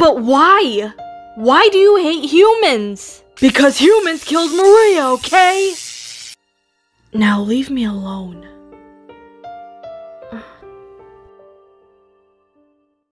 But why? Why do you hate humans? Because humans killed Maria, okay? Now leave me alone.